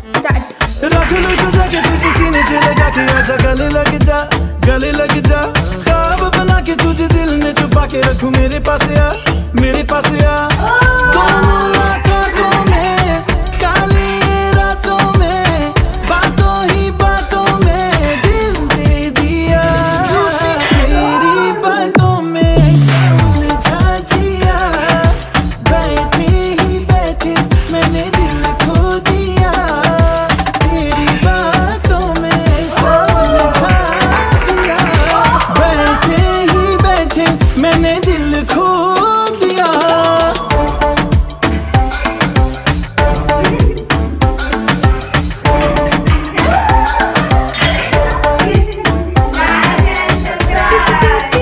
Start. रख लूं सजा के तुझे सीने से लगा के, आजा गले लग जा, गले लग जा। ख्वाब बना के तुझे दिल में छुपा के रखूं, मेरे पास आ, मेरे पास आ। दोनों आँखों